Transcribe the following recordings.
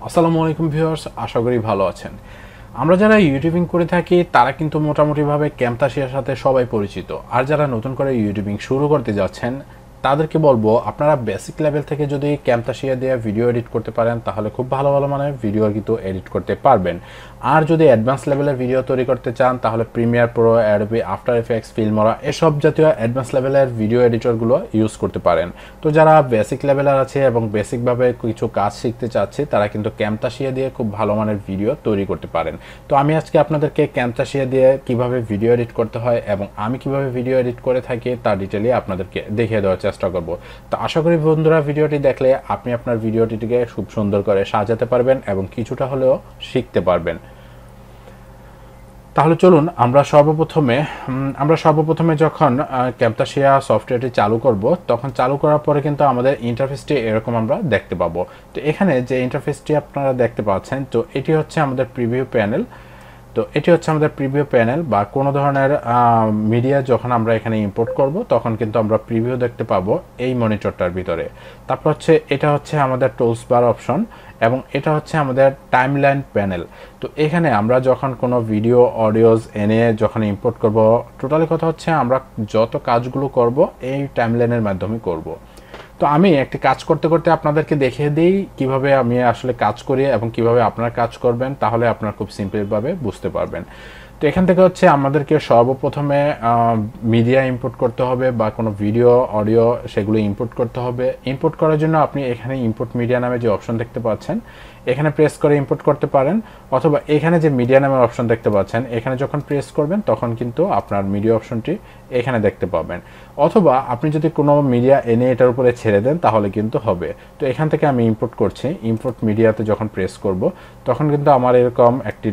আসসালামু আলাইকুম ভিউয়ার্স, আশা করি ভালো আছেন। আমরা যারা ইউটিউবিং করে থাকি তারা কিন্তু মোটামুটিভাবে ক্যামতাসিয়ার সাথে সবাই পরিচিত। আর যারা নতুন করে ইউটিউবিং শুরু করতে যাচ্ছেন তাদেরকে বলবো, আপনারা বেসিক লেভেল থেকে যদি ক্যামতাসিয়া দিয়ে ভিডিও এডিট করতে পারেন তাহলে খুব ভালো ভালো মানের ভিডিও কিন্তু এডিট করতে পারবেন। আর যদি অ্যাডভান্স লেভেলের ভিডিও তৈরি করতে চান তাহলে Premiere Pro, Adobe After Effects, Filmora এসব জাতীয় অ্যাডভান্স লেভেলের ভিডিও এডিটরগুলো ইউজ করতে পারেন। তো যারা বেসিক লেভেলের আছে এবং বেসিকভাবে কিছু কাজ শিখতে চাচ্ছে তারা কিন্তু ক্যামতাসিয়া দিয়ে খুব ভালো মানের ভিডিও তৈরি করতে পারেন। তো আমি আজকে আপনাদেরকে ক্যামতাসিয়া দিয়ে কিভাবে ভিডিও এডিট করতে হয় এবং আমি কিভাবে ভিডিও এডিট করে থাকি তার ডিটেইলে আপনাদেরকে দেখিয়ে দেওয়ার চেষ্টা করব। তো আশা করি বন্ধুরা ভিডিওটি দেখলে আপনি আপনার ভিডিওটিকে খুব সুন্দর করে সাজাতে পারবেন এবং কিছুটা হলেও শিখতে পারবেন। তাহলে চলুন আমরা সর্বপ্রথমে যখন ক্যামতাসিয়া সফটওয়্যারটি চালু করব তখন চালু করার পরে কিন্তু আমাদের ইন্টারফেসটি এরকম আমরা দেখতে পাবো। তো এখানে যে ইন্টারফেসটি আপনারা দেখতে পাচ্ছেন, তো এটি হচ্ছে আমাদের প্রিভিউ প্যানেল। তো এটি হচ্ছে আমাদের প্রিভিউ প্যানেল বা কোনো ধরনের মিডিয়া যখন আমরা এখানে ইম্পোর্ট করব তখন কিন্তু আমরা প্রিভিউ দেখতে পাবো এই মনিটরটার ভিতরে। তারপর হচ্ছে এটা হচ্ছে আমাদের টুলস বার অপশন এবং এটা হচ্ছে আমাদের টাইমলাইন প্যানেল। তো এখানে আমরা যখন কোনো ভিডিও অডিওস এনে যখন ইম্পোর্ট করব, টোটালি কথা হচ্ছে আমরা যত কাজগুলো করব এই টাইমলাইনের মাধ্যমে করব। তো আমি একটি কাজ করতে করতে আপনাদেরকে দেখিয়ে দিই কিভাবে আমি আসলে কাজ করি এবং কিভাবে আপনারা কাজ করবেন, তাহলে আপনারা খুব সিম্পলভাবে বুঝতে পারবেন। তো এখান থেকে হচ্ছে আমাদেরকে সর্বপ্রথমে মিডিয়া ইম্পোর্ট করতে হবে বা কোনো ভিডিও অডিও সেগুলো ইম্পোর্ট করতে হবে। ইম্পোর্ট করার জন্য আপনি এখানে ইম্পোর্ট মিডিয়া নামে যে অপশন দেখতে পাচ্ছেন এখানে প্রেস করে ইম্পোর্ট করতে পারেন, অথবা এখানে যে মিডিয়া নামের অপশন দেখতে পাচ্ছেন এখানে যখন প্রেস করবেন তখন কিন্তু আপনার মিডিয়া অপশনটি এখানে দেখতে পাবেন। অথবা আপনি যদি কোনো মিডিয়া এনে এটার উপরে ছেড়ে দেন তাহলে কিন্তু হবে। তো এখান থেকে আমি ইম্পোর্ট করছি, ইম্পোর্ট মিডিয়াতে যখন প্রেস করব তখন কিন্তু আমার এরকম একটি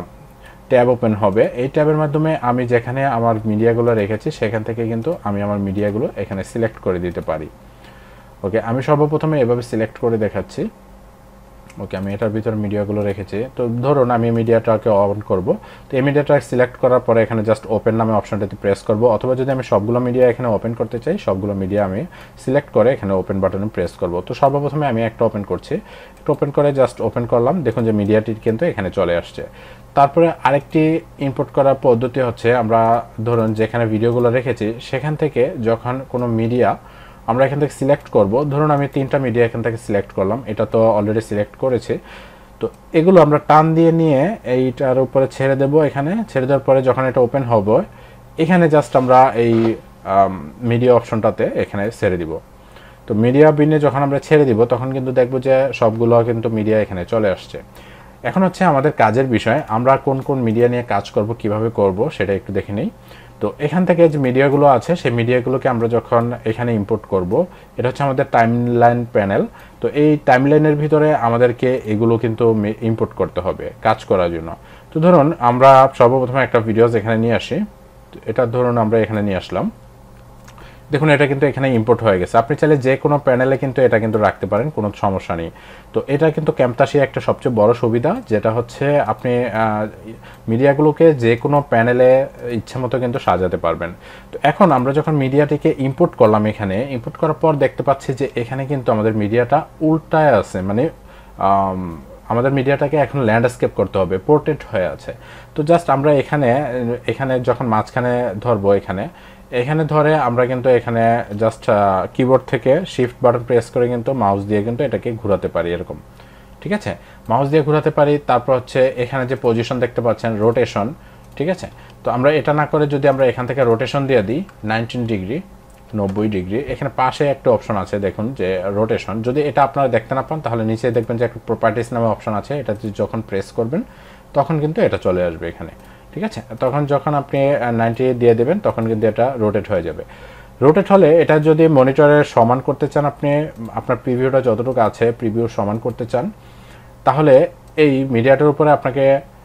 ট্যাব ওপেন হবে। এই ট্যাবের মাধ্যমে আমি যেখানে আমার মিডিয়াগুলো রেখেছি সেখান থেকে কিন্তু আমি আমার মিডিয়াগুলো এখানে সিলেক্ট করে দিতে পারি। ওকে, আমি সর্বপ্রথমে এভাবে সিলেক্ট করে দেখাচ্ছি। ওকে, আমি এটার ভিতর মিডিয়াগুলো রেখেছি। তো ধরুন আমি মিডিয়াটাকে অন করব। তো এই মিডিয়াটা সিলেক্ট করার পরে এখানে জাস্ট ওপেন নামে অপশনটাতে প্রেস করব, অথবা যদি আমি সবগুলো মিডিয়া এখানে ওপেন করতে চাই সবগুলো মিডিয়া আমি সিলেক্ট করে এখানে ওপেন বাটনে প্রেস করব। তো সর্বপ্রথমে আমি একটা ওপেন করছি, একটা ওপেন করে জাস্ট ওপেন করলাম, দেখুন যে মিডিয়াটি কিন্তু এখানে চলে আসছে। তারপরে আরেকটি ইম্পোর্ট করার পদ্ধতি হচ্ছে, আমরা ধরুন যেখানে ভিডিওগুলো রেখেছি সেখান থেকে যখন কোনো মিডিয়া আমরা এখান থেকে সিলেক্ট করব, ধরুন আমি 3টা মিডিয়া এখান থেকে সিলেক্ট করলাম, এটা তো অলরেডি সিলেক্ট করেছে। তো এগুলো আমরা টান দিয়ে নিয়ে এইটার উপরে ছেড়ে দেব। এখানে ছেড়ে দেওয়ার পরে যখন এটা ওপেন হবে এখানে জাস্ট আমরা এই মিডিয়া অপশনটাতে এখানে ছেড়ে দিব। তো মিডিয়া বিনে যখন আমরা ছেড়ে দিব তখন কিন্তু দেখব যে সবগুলো কিন্তু মিডিয়া এখানে চলে আসছে। এখন হচ্ছে আমাদের কাজের বিষয়, আমরা কোন কোন মিডিয়া নিয়ে কাজ করব, কিভাবে করব সেটা একটু দেখে নেই। তো এখান থেকে যে মিডিয়াগুলো আছে সেই মিডিয়াগুলোকে আমরা যখন এখানে ইম্পোর্ট করব, এটা হচ্ছে আমাদের টাইমলাইন প্যানেল। তো এই টাইমলাইনের ভিতরে আমাদেরকে এগুলো কিন্তু ইম্পোর্ট করতে হবে কাজ করার জন্য। তো ধরুন আমরা সর্বপ্রথমে একটা ভিডিওস এখানে নিয়ে আসি। এটা ধরুন আমরা এখানে নিয়ে আসলাম, দেখুন এটা কিন্তু এখানে ইম্পোর্ট হয়ে গেছে। আপনি চাইলে যে কোনো প্যানেলে কিন্তু এটা কিন্তু রাখতে পারেন, কোনো সমস্যা নেই। তো এটা কিন্তু ক্যামতাসিয়া একটা সবচেয়ে বড় সুবিধা, যেটা হচ্ছে আপনি মিডিয়াগুলোকে যে কোনো প্যানেলে ইচ্ছে মতো কিন্তু সাজাতে পারবেন। তো এখন আমরা যখন মিডিয়াটিকে ইম্পোর্ট করলাম, এখানে ইম্পোর্ট করার পর দেখতে পাচ্ছি যে এখানে কিন্তু আমাদের মিডিয়াটা উল্টায় আছে, মানে আমাদের মিডিয়াটাকে এখন ল্যান্ডস্কেপ করতে হবে, পোর্ট্রেট হয়ে আছে। তো জাস্ট আমরা এখানে যখন মাঝখানে ধরবো, এখানে ধরে আমরা কিন্তু এখানে জাস্ট কিবোর্ড থেকে শিফট বাটন প্রেস করে কিন্তু মাউস দিয়ে কিন্তু এটাকে ঘোরাতে পারি এরকম, ঠিক আছে, মাউস দিয়ে ঘোরাতে পারি। তারপর হচ্ছে এখানে যে পজিশন দেখতে পাচ্ছেন রোটেশন, ঠিক আছে। তো আমরা এটা না করে যদি আমরা এখান থেকে রোটেশন দিয়ে দিই 19 ডিগ্রি, 90 ডিগ্রি, এখানে পাশে একটা অপশন আছে দেখুন যে রোটেশন, যদি এটা আপনারা দেখতে না পান তাহলে নিচে দেখবেন যে একটা প্রপার্টিস নামে অপশন আছে, এটা যখন প্রেস করবেন তখন কিন্তু এটা চলে আসবে এখানে, ঠিক আছে। তখন যখন আপনি 90 দিয়ে দেবেন তখন কিন্তু এটা রোটেট হয়ে যাবে। রোটেট হলে এটা যদি মনিটরের সমান করতে চান, আপনি আপনার প্রিভিউটা যতটুকু আছে প্রিভিউ সমান করতে চান, তাহলে এই মিডিয়াটার উপরে আপনাকে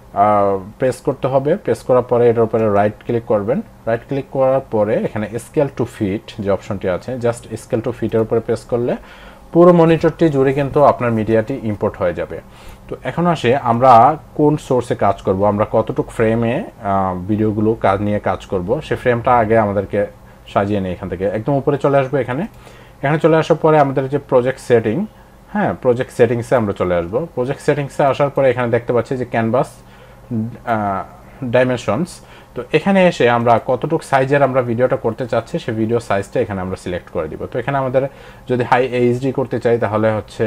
প্রেস করতে হবে। প্রেস করার পরে এটার উপরে রাইট ক্লিক করবেন। রাইট ক্লিক করার পরে এখানে স্কেল টু ফিট যে অপশনটি আছে, জাস্ট স্কেল টু ফিটের উপরে প্রেস করলে পুরো মনিটরটি জুড়ে কিন্তু আপনার মিডিয়াটি ইম্পোর্ট হয়ে যাবে। তো এখন আসে আমরা কোন সোর্সে কাজ করব, আমরা কতটুকু ফ্রেমে ভিডিওগুলো নিয়ে কাজ করব, সে ফ্রেমটা আগে আমাদেরকে সাজিয়ে নিই। এখান থেকে একদম উপরে চলে আসবো, এখানে চলে আসার পরে আমাদের যে প্রজেক্ট সেটিং, হ্যাঁ, প্রজেক্ট সেটিংসে আমরা চলে আসব। প্রজেক্ট সেটিংসে আসার পরে এখানে দেখতে পাচ্ছি যে ক্যানভাস ডাইমেনশনস। তো এখানে এসে আমরা কতটুকু সাইজের আমরা ভিডিওটা করতে চাচ্ছি সেই ভিডিও সাইজটা এখানে আমরা সিলেক্ট করে দিব। তো এখানে আমাদের যদি হাই এইচডি করতে চাই তাহলে হচ্ছে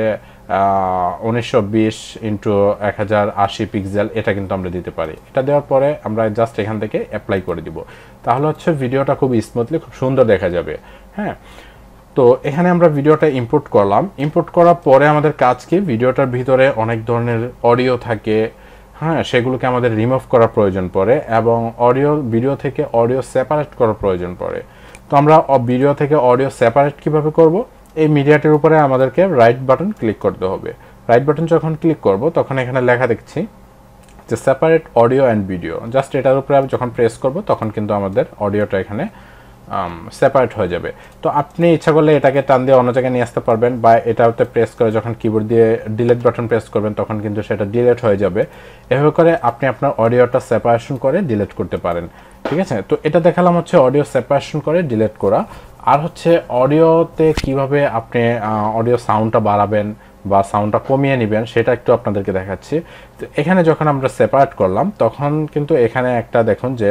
1920x1080 পিক্সেল, এটা কিন্তু আমরা দিতে পারি। এটা দেওয়ার পরে আমরা জাস্ট এখান থেকে অ্যাপ্লাই করে দিব, তাহলে হচ্ছে ভিডিওটা খুব স্মুথলি, খুব সুন্দর দেখা যাবে। হ্যাঁ, তো এখানে আমরা ভিডিওটা ইম্পোর্ট করলাম। ইম্পোর্ট করার পরে আমাদের কাজ কি, ভিডিওটার ভিতরে অনেক ধরনের অডিও থাকে, হ্যাঁ, সেগুলোকে আমাদের রিমুভ করার প্রয়োজন পড়ে এবং ভিডিও থেকে অডিও সেপারেট করার প্রয়োজন পড়ে। তো আমরা ভিডিও থেকে অডিও সেপারেট কিভাবে করব, এই মিডিয়াটির উপরে আমাদেরকে রাইট বাটন ক্লিক করতে হবে। রাইট বাটন যখন ক্লিক করব তখন এখানে লেখা দেখছি যে separate audio and video. Just এটার উপরে যখন প্রেস করব তখন কিন্তু আমাদের অডিওটা এখানে সেপারেট হয়ে যাবে। তো আপনি ইচ্ছা করলে এটাকে টান দিয়ে অন্য জায়গায় নিয়ে আসতে পারবেন, বা এটাতে প্রেস করে যখন কিবোর্ড দিয়ে ডিলিট বাটন প্রেস করবেন তখন কিন্তু সেটা ডিলিট হয়ে যাবে। এভাবে করে আপনি আপনার অডিওটা সেপারেশন করে ডিলিট করতে পারেন। ঠিক আছে, তো এটা দেখালাম হচ্ছে অডিও সেপারেশন করে ডিলিট করা। আর হচ্ছে অডিওতে কিভাবে আপনি অডিও সাউন্ডটা বাড়াবেন বা সাউন্ডটা কমিয়ে নেবেন সেটা একটু আপনাদেরকে দেখাচ্ছি। তো এখানে যখন আমরা সেপারেট করলাম তখন কিন্তু এখানে একটা দেখুন যে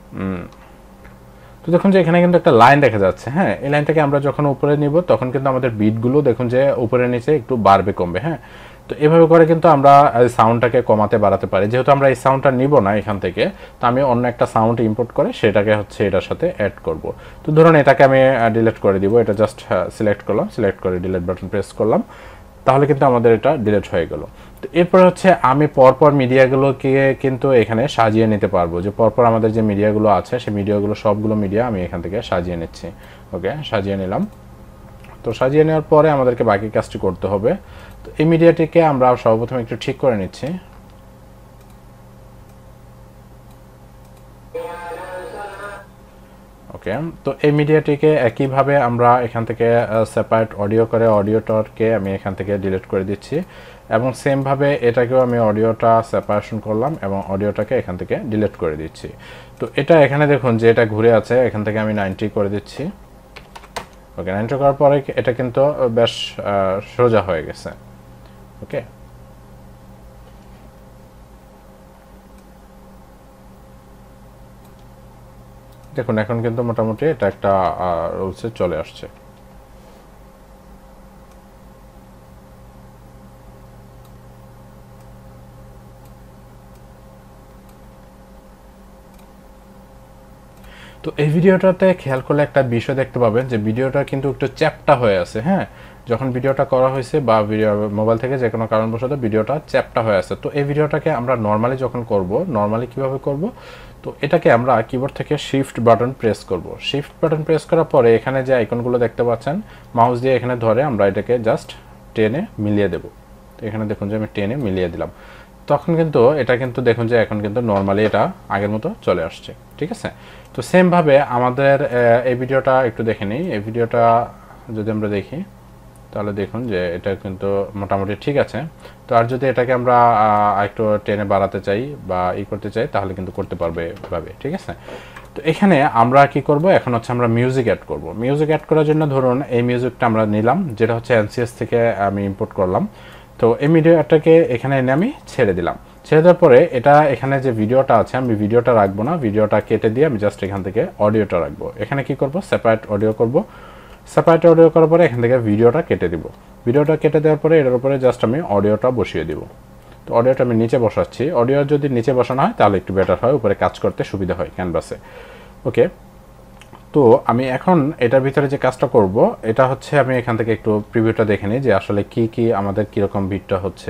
তো দেখুন যে এখানে কিন্তু একটা লাইন দেখা যাচ্ছে। হ্যাঁ, এই লাইনটাকে আমরা যখন উপরে নিব তখন কিন্তু আমাদের বিটগুলো দেখুন যে উপরে নিচে একটু বাড়বে কমবে। হ্যাঁ, তো এভাবে করে কিন্তু আমরা সাউন্ডটাকে কমাতে বাড়াতে পারি। যেহেতু আমরা এই সাউন্ডটা নিব না এখান থেকে, তো আমি অন্য একটা সাউন্ড ইম্পোর্ট করে সেটাকে হচ্ছে এটার সাথে অ্যাড করব। তো ধরুন এটাকে আমি ডিলিট করে দিব। এটা জাস্ট সিলেক্ট করলাম, সিলেক্ট করে ডিলিট বাটন প্রেস করলাম, তাহলে কিন্তু আমাদের এটা ডিলিট হয়ে গেল। তো এরপর হচ্ছে আমি পরপর মিডিয়াগুলোকে কিন্তু এখানে সাজিয়ে নিতে পারবো, যে পরপর আমাদের যে মিডিয়াগুলো আছে সেই মিডিয়াগুলো সবগুলো মিডিয়া আমি এখান থেকে সাজিয়ে নিচ্ছি। ওকে, সাজিয়ে নিলাম। তো সাজিয়ে নেওয়ার পরে আমাদেরকে বাকি কাজটি করতে হবে। তো এই মিডিয়াটিকে আমরা সর্বপ্রথম একটু ঠিক করে নিচ্ছি। ওকে, তো এই মিডিয়াটিকে একইভাবে আমরা এখান থেকে সেপারেট অডিও করে অডিওটাকে আমি এখান থেকে ডিলিট করে দিচ্ছি, এবং সেমভাবে এটাকেও আমি অডিওটা সেপারেশন করলাম এবং অডিওটাকে এখান থেকে ডিলিট করে দিচ্ছি। তো এটা এখানে দেখুন যে এটা ঘুরে আছে, এখান থেকে আমি 90 করে দিচ্ছি। ওকে, 90 করার পরে এটা কিন্তু বেশ সোজা হয়ে গেছে। ওকে, দেখুন এখন কিন্তু মোটামুটি এটা একটা রুলসে চলে আসছে। তো এই ভিডিওটাতে খেয়াল করলে একটা বিষয় দেখতে পাবেন যে ভিডিওটা কিন্তু একটু চ্যাপ্টা হয়ে আছে। হ্যাঁ, যখন ভিডিওটা করা হয়েছে বা ভিডিও মোবাইল থেকে যে কোনো কারণবশত ভিডিওটা চ্যাপ্টা হয়ে আছে। তো এই ভিডিওটাকে আমরা নর্মালি যখন করব, নর্মালি কিভাবে করব, তো এটাকে আমরা কিবোর্ড থেকে শিফট বাটন প্রেস করব। শিফট বাটন প্রেস করার পরে এখানে যে আইকনগুলো দেখতে পাচ্ছেন, মাউস দিয়ে এখানে ধরে আমরা এটাকে জাস্ট টেনে মিলিয়ে দেব। তো এখানে দেখুন যে আমি টেনে মিলিয়ে দিলাম, তখন কিন্তু এটা কিন্তু দেখুন যে এখন কিন্তু নর্মালি এটা আগের মতো চলে আসছে। ঠিক আছে, তো সেমভাবে আমাদের এই ভিডিওটা একটু দেখে নিই। এই ভিডিওটা যদি আমরা দেখি তাহলে দেখুন যে এটা কিন্তু মোটামুটি ঠিক আছে। তো আর যদি এটাকে আমরা একটু টেনে বাড়াতে চাই বা করতে চাই তাহলে কিন্তু করতে পারবে এভাবে। ঠিক আছে, তো এখানে আমরা কি করব, এখন হচ্ছে আমরা মিউজিক অ্যাড করব। মিউজিক অ্যাড করার জন্য ধরুন এই মিউজিকটা আমরা নিলাম, যেটা হচ্ছে এনসিএস থেকে আমি ইম্পোর্ট করলাম। তো এই ভিডিওটাকে এখানে এনে আমি ছেড়ে দিলাম। ছেড়ে দেওয়ার পরে এটা এখানে যে ভিডিওটা আছে, আমি ভিডিওটা রাখবো না, ভিডিওটা কেটে দিয়ে আমি জাস্ট এখান থেকে অডিওটা রাখবো। এখানে কি করব, সেপারেট অডিও করব। সেপারেট অডিও করার পরে এখান থেকে ভিডিওটা কেটে দিব। ভিডিওটা কেটে দেওয়ার পরে এটার উপরে জাস্ট আমি অডিওটা বসিয়ে দিব। তো অডিওটা আমি নিচে বসাচ্ছি। অডিও যদি নিচে বসানো হয় তাহলে একটু বেটার হয়, উপরে কাজ করতে সুবিধা হয় ক্যানভাসে। ওকে, তো আমি এখন এটার ভিতরে যে কাজটা করব এটা হচ্ছে আমি এখান থেকে একটু প্রিভিউটা দেখে নিই যে আসলে কি কি আমাদের কিরকম বিটটা হচ্ছে।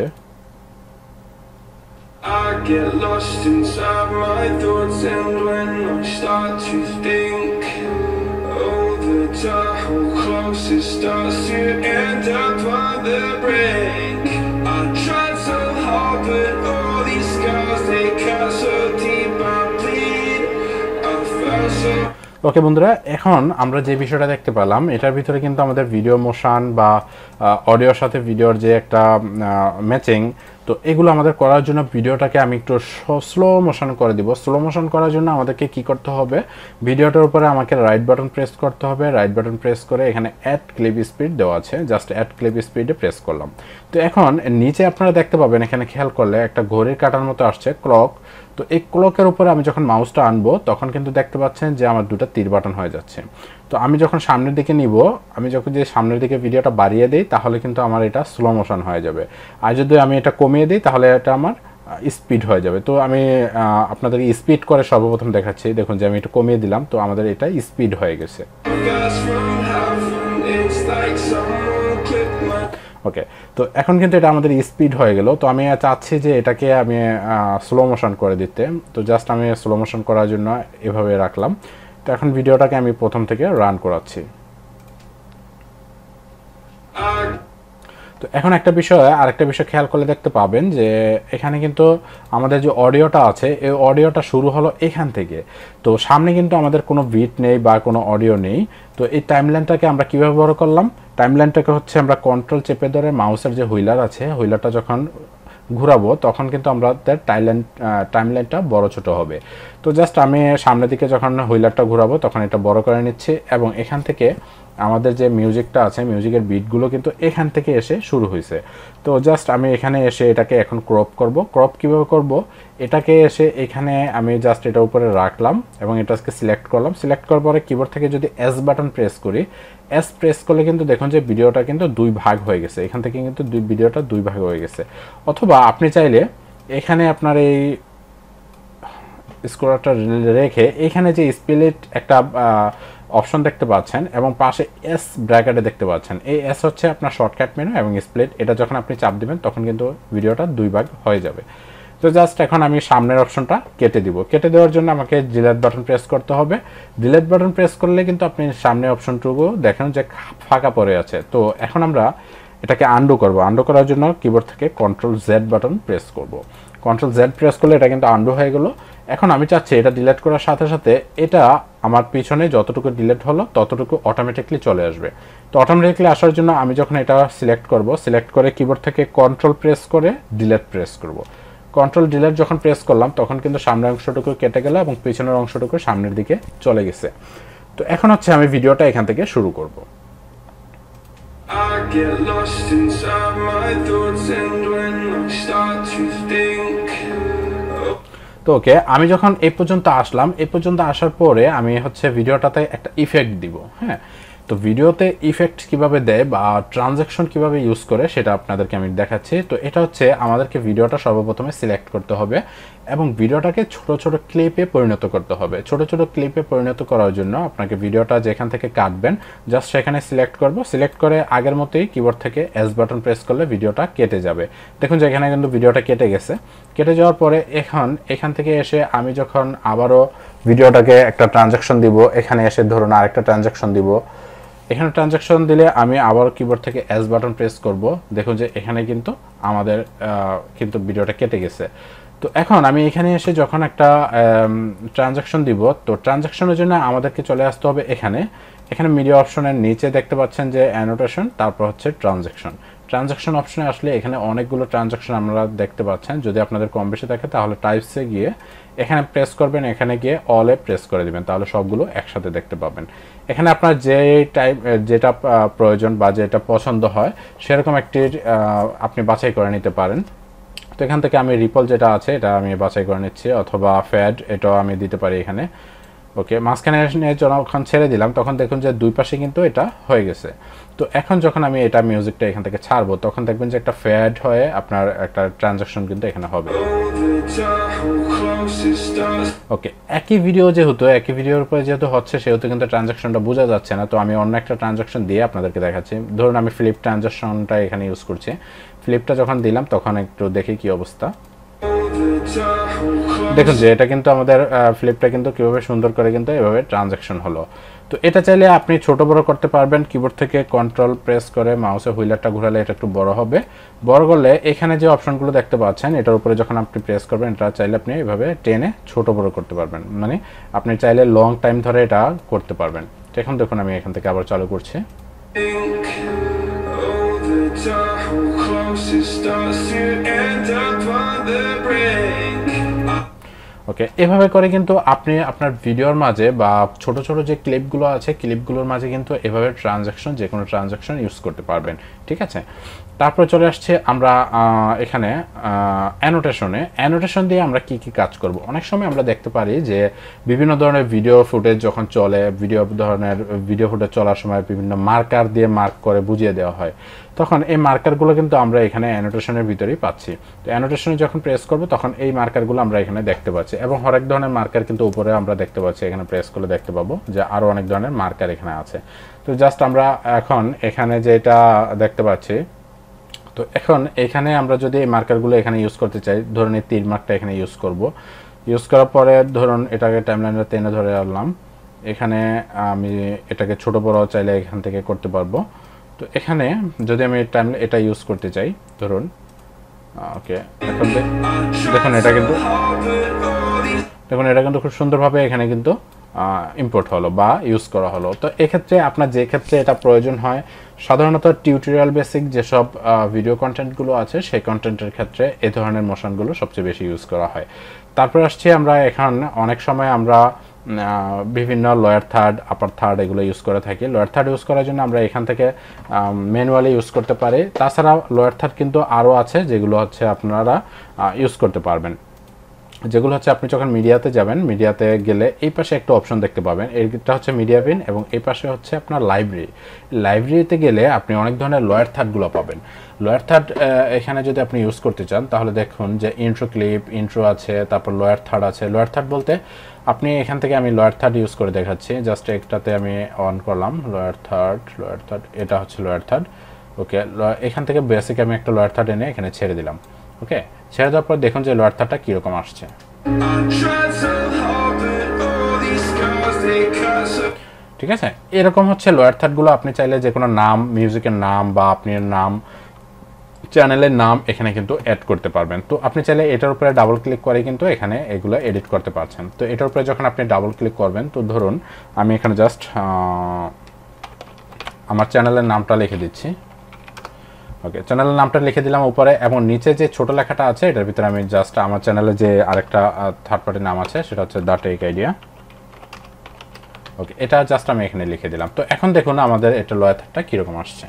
I get lost inside my thoughts, and when I start to think, oh, the whole closest starts to end up on the brink. I tried so hard, but all these scars, they cut so deep, I bleed. I felt so. ওকে বন্ধুরা, এখন আমরা যে বিষয়টা দেখতে পেলাম এটার ভিতরে কিন্তু আমাদের ভিডিও মোশন বা অডিওর সাথে ভিডিওর যে একটা ম্যাচিং, তো এগুলো আমাদের করার জন্য ভিডিওটাকে আমি একটু স্লো মোশন করে দিব। স্লো মোশন করার জন্য আমাদেরকে কি করতে হবে, ভিডিওটার উপরে আমাকে রাইট বাটন প্রেস করতে হবে। রাইট বাটন প্রেস করে এখানে অ্যাড ক্লিপ স্পিড দেওয়া আছে, জাস্ট অ্যাড ক্লিপ স্পিডে প্রেস করলাম। তো এখন নিচে আপনারা দেখতে পাবেন এখানে খেয়াল করলে একটা ঘড়ির কাঁটার মতো আসছে ক্লক। তো এই ক্লকের উপরে আমি যখন মাউসটা আনবো তখন কিন্তু দেখতে পাচ্ছেন যে আমার দুটো তীর বাটন হয়ে যাচ্ছে। তো আমি যখন সামনের দিকে নিব, আমি যখন যে সামনের দিকে ভিডিওটা বাড়িয়ে দিই তাহলে কিন্তু আমার এটা স্লো মোশন হয়ে যাবে, আর যদি আমি এটা কমিয়ে দিই তাহলে এটা আমার স্পিড হয়ে যাবে। তো আমি আপনাদের স্পিড করে সর্বপ্রথম দেখাচ্ছি। দেখুন যে আমি এটা কমিয়ে দিলাম, তো আমাদের এটা স্পিড হয়ে গেছে। ওকে, তো এখন কিন্তু এটা আমাদের স্পিড হয়ে গেল। তো আমি চাচ্ছি যে এটাকে আমি স্লো মোশন করে দিতে, তো জাস্ট আমি স্লো মোশন করার জন্য এভাবে রাখলাম। তো এখন ভিডিওটাকে আমি প্রথম থেকে রান করাচ্ছি। তো এখন আরেকটা বিষয় খেয়াল করলে দেখতে পাবেন যে এখানে কিন্তু আমাদের যে অডিওটা আছে এই অডিওটা শুরু হলো এখান থেকে। তো সামনে কিন্তু আমাদের কোনো বিট নেই বা কোনো অডিও নেই। তো এই টাইমলাইনটাকে আমরা কীভাবে বড় করলাম, টাইমলাইনটাকে হচ্ছে আমরা কন্ট্রোল চেপে ধরে মাউসের যে হুইলার আছে, হুইলারটা যখন ঘুরাবো তখন কিন্তু আমাদের টাইমলাইনটা বড় ছোট হবে। তো জাস্ট আমি সামনের দিকে যখন হুইলারটা ঘুরাবো তখন এটা বড় করে নিচ্ছি, এবং এখান থেকে আমাদের যে মিউজিকটা আছে মিউজিকের বিটগুলো কিন্তু এখান থেকে এসে শুরু হয়েছে। তো জাস্ট আমি এখানে এসে এটাকে এখন ক্রপ করব। ক্রপ কীভাবে করব, এটাকে এসে এখানে আমি জাস্ট এটার উপরে রাখলাম এবং এটাকে সিলেক্ট করলাম। সিলেক্ট করার পরে কিবোর্ড থেকে যদি এস বাটন প্রেস করি, এস প্রেস করলে কিন্তু দেখুন যে ভিডিওটা কিন্তু দুই ভাগ হয়ে গেছে। এখান থেকে কিন্তু ভিডিওটা দুই ভাগ হয়ে গেছে। অথবা আপনি চাইলে এখানে আপনার এই স্ক্রলটা রেখে এখানে যে স্প্লিট একটা অপশন দেখতে পাচ্ছেন এবং পাশে এস ব্র্যাকেটে দেখতে পাচ্ছেন, এই এস হচ্ছে আপনার শর্টকাট মেনু এবং স্প্লিট, এটা যখন আপনি চাপ দিবেন তখন কিন্তু ভিডিওটা দুই ভাগ হয়ে যাবে। তো জাস্ট এখন আমি সামনের অপশনটা কেটে দিব। কেটে দেওয়ার জন্য আমাকে ডিলিট বাটন প্রেস করতে হবে। ডিলিট বাটন প্রেস করলে কিন্তু আপনি সামনের অপশনটুকু দেখেন যে ফাঁকা পড়ে আছে। তো এখন আমরা এটাকে আন্ডু করব। আন্ডু করার জন্য কিবোর্ড থেকে কন্ট্রোল জেড বাটন প্রেস করব। কন্ট্রোল জেড প্রেস করলে এটা কিন্তু আন্ডু হয়ে গেল। এখন আমি চাচ্ছি এটা ডিলিট করার সাথে সাথে এটা আমার পিছনে যতটুকু ডিলিট হলো ততটুকু অটোমেটিকলি চলে আসবে। তো অটোমেটিকলি আসার জন্য আমি যখন এটা সিলেক্ট করব, সিলেক্ট করে কিবোর্ড থেকে কন্ট্রোল প্রেস করে ডিলিট প্রেস করব। কন্ট্রোল ডিলিট যখন প্রেস করলাম তখন কিন্তু সামনের অংশটুকু কেটে গেল এবং পিছনের অংশটুকু সামনের দিকে চলে গেছে। তো এখন হচ্ছে আমি ভিডিওটা এখান থেকে শুরু করব। I get lost inside my thoughts and when I start to think. তো ওকে, আমি যখন এই পর্যন্ত আসলাম, এই পর্যন্ত আসার পরে আমি হচ্ছে ভিডিওটাতে একটা ইফেক্ট দিব। হ্যাঁ, তো ভিডিওতে ইফেক্ট কিভাবে দেয় বা ট্রানজ্যাকশন কিভাবে ইউজ করে সেটা আপনাদেরকে আমি দেখাচ্ছি। তো এটা হচ্ছে আমাদেরকে ভিডিওটা সর্বপ্রথমে সিলেক্ট করতে হবে এবং ভিডিওটাকে ছোট ছোট ক্লিপে পরিণত করতে হবে। ছোট ছোট ক্লিপে পরিণত করার জন্য আপনাকে ভিডিওটা যেখান থেকে কাটবেন জাস্ট সেখানে সিলেক্ট করব। সিলেক্ট করে আগের মতোই কিবোর্ড থেকে এস বাটন প্রেস করলে ভিডিওটা কেটে যাবে। দেখুন যে এখানে কিন্তু ভিডিওটা কেটে গেছে। কেটে যাওয়ার পরে এখান থেকে এসে আমি যখন আবারও ভিডিওটাকে একটা ট্রানজ্যাকশন দিব, এখানে এসে ধরুন আরেকটা ট্রানজ্যাকশন দিব। এখানে ট্রানজ্যাকশন দিলে আমি আবার কিবোর্ড থেকে এস বাটন প্রেস করব। দেখুন যে এখানে কিন্তু আমাদের কিন্তু ভিডিওটা কেটে গেছে। তো এখন আমি এখানে এসে যখন একটা ট্রানজ্যাকশন দিব, তো ট্রানজ্যাকশনের জন্য আমাদেরকে চলে আসতে হবে এখানে মিডিয়া অপশনের নিচে দেখতে পাচ্ছেন যে অ্যানোটেশন, তারপর হচ্ছে ট্রানজ্যাকশন অপশনে আসলে এখানে অনেকগুলো ট্রানজ্যাকশন আমরা দেখতে পাচ্ছেন। যদি আপনাদের কম বেশি থাকে তাহলে টাইপসে গিয়ে এখানে প্রেস করবেন, এখানে গিয়ে অলে প্রেস করে দিবেন, তাহলে সবগুলো একসাথে দেখতে পাবেন। এখানে আপনার যেটা প্রয়োজন বা যেটা পছন্দ হয় সেরকম একটি আপনি বাছাই করে নিতে পারেন। তো এখান থেকে আমি রিপল যেটা আছে এটা আমি বাছাই করে নিচ্ছি, অথবা ফ্যাড এটাও আমি দিতে পারি এখানে। ওকে, মাঝখানে যখন ছেড়ে দিলাম তখন দেখুন যে দুই পাশে কিন্তু এটা হয়ে গেছে। তো এখন যখন আমি এটা মিউজিকটা এখান থেকে ছাড়বো তখন দেখবেন যে একটা ফ্যাড হয়ে আপনার একটা ট্রানজ্যাকশন কিন্তু এখানে হবে। ওকে, একই ভিডিওর উপরে যেহেতু হচ্ছে সেহেতু কিন্তু ট্রানজ্যাকশনটা বোঝা যাচ্ছে না। তো আমি অন্য একটা ট্রানজ্যাকশন দিয়ে আপনাদেরকে দেখাচ্ছি। ধরুন আমি ফ্লিপ ট্রানজ্যাকশনটা এখানে ইউজ করছি। ফ্লিপটা যখন দিলাম তখন একটু দেখি কি অবস্থা। দেখুন যে এটা কিন্তু আমাদের ফ্লিপটা কিন্তু কিভাবে সুন্দর করে কিন্তু এভাবে ট্রানজ্যাকশন হলো। তো এটা চাইলে আপনি ছোট বড় করতে পারবেন, কিবোর্ড থেকে কন্ট্রোল প্রেস করে মাউসের হুইলারটা ঘোরালে এটা একটু বড় হবে। বড় করলে এখানে যে অপশনগুলো দেখতে পাচ্ছেন এটার উপরে যখন আপনি প্রেস করবেন এটা চাইলে আপনি এভাবে টেনে ছোট বড় করতে পারবেন, মানে আপনি চাইলে লং টাইম ধরে এটা করতে পারবেন। তো এখন দেখুন আমি এখান থেকে আবার চালু করছি। ওকে, এভাবে করে কিন্তু আপনি আপনার ভিডিওর মাঝে বা ছোট ছোট যে ক্লিপগুলো আছে ক্লিপগুলোর মাঝে কিন্তু এভাবে ট্রানজ্যাকশন, যে কোনো ট্রানজ্যাকশন ইউজ করতে পারবেন। ঠিক আছে, তারপরে চলে আসছে আমরা এখানে অ্যানোটেশন দিয়ে আমরা কি কি কাজ করব। অনেক সময় আমরা দেখতে পারি যে বিভিন্ন ধরনের ভিডিও ফুটেজ যখন চলে, ভিডিও ফুটেজ চলার সময় বিভিন্ন মার্কার দিয়ে মার্ক করে বুঝিয়ে দেওয়া হয়, তখন এই মার্কারগুলো কিন্তু আমরা এখানে অ্যানোটেশনের ভিতরেই পাচ্ছি। তো অ্যানোটেশনে যখন প্রেস করব তখন এই মার্কারগুলো আমরা এখানে দেখতে পাচ্ছি, এবং হরেক ধরনের মার্কার কিন্তু উপরে আমরা দেখতে পাচ্ছি। এখানে প্রেস করলে দেখতে পাবো যে আরও অনেক ধরনের মার্কার এখানে আছে। তো জাস্ট আমরা এখন এখানে যেটা দেখতে পাচ্ছি, তো এখন এখানে আমরা যদি এই মার্কারগুলো এখানে ইউজ করতে চাই, ধরুন এই তীর মার্কটা এখানে ইউজ করব। ইউজ করার পরে ধরুন এটাকে টাইমলাইনে টেনে ধরে আনলাম, এখানে আমি এটাকে ছোট বড় চাইলে এখান থেকে করতে পারবো। তো এখানে যদি আমি এটা ইউজ করতে চাই, ধরুন ওকে, এখন দেখুন এটা কিন্তু খুব সুন্দরভাবে এখানে কিন্তু ইম্পোর্ট হলো বা ইউজ করা হলো। তো এক্ষেত্রে আপনার যে ক্ষেত্রে এটা প্রয়োজন হয়, সাধারণত টিউটোরিয়াল বেসিক যেসব ভিডিও কন্টেন্টগুলো আছে সেই কন্টেন্টের ক্ষেত্রে এই ধরনের মোশনগুলো সবচেয়ে বেশি ইউজ করা হয়। তারপর আসছি আমরা এখন অনেক সময় আমরা বিভিন্ন লোয়ার থার্ড, আপার থার্ড এগুলো ইউজ করে থাকি। লোয়ার থার্ড ইউজ করার জন্য আমরা এখান থেকে ম্যানুয়ালি ইউজ করতে পারি। তাছাড়া লোয়ার থার্ড কিন্তু আরও আছে যেগুলো হচ্ছে আপনারা ইউজ করতে পারবেন, যেগুলো হচ্ছে আপনি যখন মিডিয়াতে যাবেন, মিডিয়াতে গেলে এই পাশে একটা অপশন দেখতে পাবেন, এইটা হচ্ছে মিডিয়া পিন, এবং এই পাশে হচ্ছে আপনার লাইব্রেরিতে গেলে আপনি অনেক ধরনের লোয়ার থার্ডগুলো পাবেন। লোয়ার থার্ড এখানে যদি আপনি ইউজ করতে চান তাহলে দেখুন যে ইন্ট্রো আছে, তারপর লোয়ার থার্ড আছে। লোয়ার থার্ড বলতে আপনি এখান থেকে আমি লোয়ার থার্ড ইউজ করে দেখাচ্ছি, জাস্ট একটাতে আমি অন করলাম লোয়ার থার্ড, এটা হচ্ছে লোয়ার থার্ড। ওকে, এখান থেকে বেসিক আমি একটা লোয়ার থার্ড এনে এখানে ছেড়ে দিলাম। ওকে, ছেড়ে দেওয়ার পর দেখুন যে লোয়ার থার্ডটা কীরকম আসছে। ঠিক আছে, এরকম হচ্ছে লোয়ার থার্ডগুলো। আপনি চাইলে যে কোনো নাম, মিউজিকের নাম বা আপনার নাম, চ্যানেলের নাম এখানে কিন্তু অ্যাড করতে পারবেন। তো আপনি চাইলে এটার উপরে ডাবল ক্লিক করে কিন্তু এখানে এগুলো এডিট করতে পারছেন। তো এটার উপরে যখন আপনি ডাবল ক্লিক করবেন, তো ধরুন আমি এখানে জাস্ট আমার চ্যানেলের নামটা লিখে দিচ্ছি। ওকে, চ্যানেলের নামটা লিখে দিলাম উপরে, এবং নিচে যে ছোট লেখাটা আছে এটার ভিতরে আমি জাস্ট আমার চ্যানেলে যে আরেকটা থার্ড পার্টির নাম আছে সেটা হচ্ছে দ্য টেক আইডিয়া। ওকে, এটা জাস্ট আমি এখানে লিখে দিলাম। তো এখন দেখুন আমাদের এটা লোয়ার থার্ডটা কীরকম আসছে।